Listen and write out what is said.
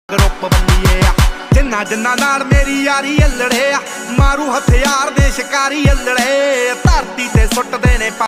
group ਬੰਦੀਏ ਆ ਜਿੰਨਾ ਜਿੰਨਾ ਨਾਲ ਮੇਰੀ ਯਾਰੀ ਅਲੜੇ ਆ ਮਾਰੂ ਹਥਿਆਰ ਦੇ ਸ਼ਿਕਾਰੀ ਅਲੜੇ ਧਰਤੀ ਤੇ ਸੁੱਟਦੇ ਨੇ